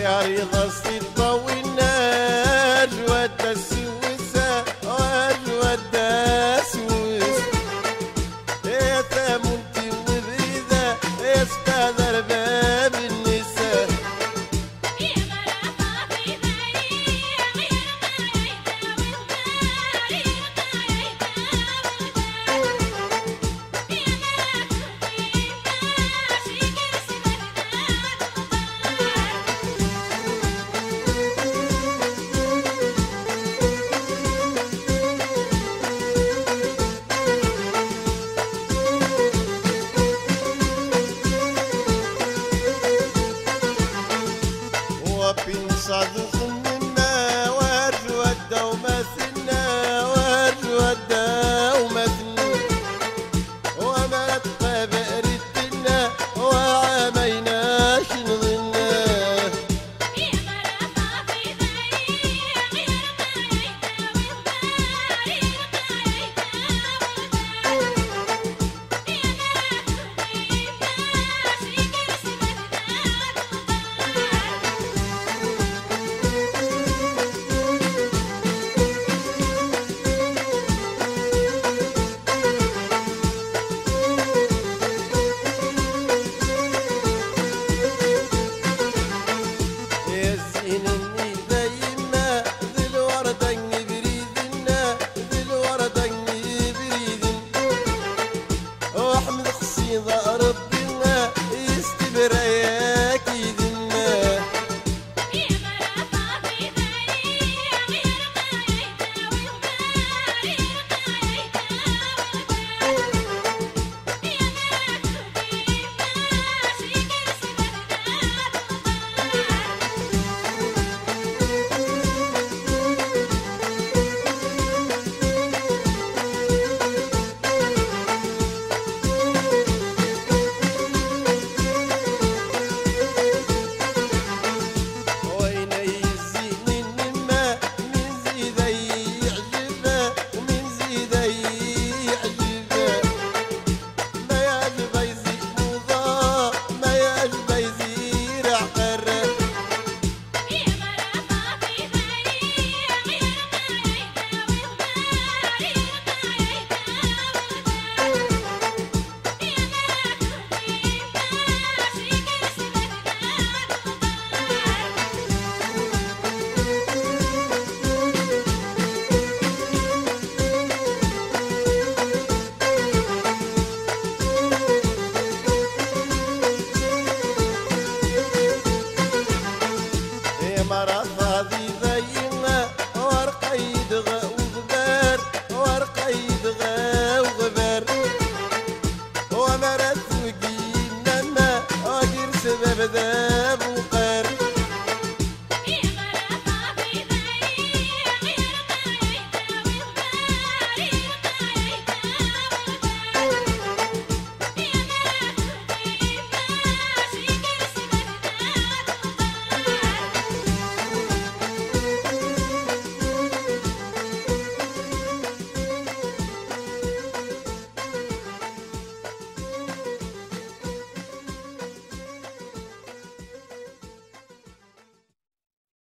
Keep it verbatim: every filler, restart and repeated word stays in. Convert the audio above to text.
رضا الصدى والنار جواد السوسة وجواد السوس يا ثامنتي وبريدة يا استاذ رباب النساء يا مرحبا في ذريع يرقى يدا والدار يرقى يدا والدار يا مرحبا في الناس يجلس برداد وبين صعد خمنا وجودا ومثلنا وجودا ومثلنا وما تبقى بردنا وعميناش نظلنا يا مرحبا في ذريع يرقى يدا والدار يرقى يدا والدار يا مرحبا في الناس يجلس برداد يا زين دايما ذي الوردة بريدنا ذي الوردة بريدنا واحمد قصيدة ربنا يستبر يا كيدنا يا مرحبا في ذريع يرقى يدا والدار يرقى يدا والدار يا مرحبا في الناس يجلس برداد وين يزين النما من زيد يعجبه ومن زيد يعجبه ما يعجب يزيد موضة ما يعجب يزيد عقره يا مرحبا في ذريع يرقى يدا والدار يرقى يدا والدار يا مرحبا في الناس يجلس برداد يا مرض هذي ذينا ورقة يدغى وغبار ورقة يدغى وغبار ومرض وقينا ما أجر سبب ذا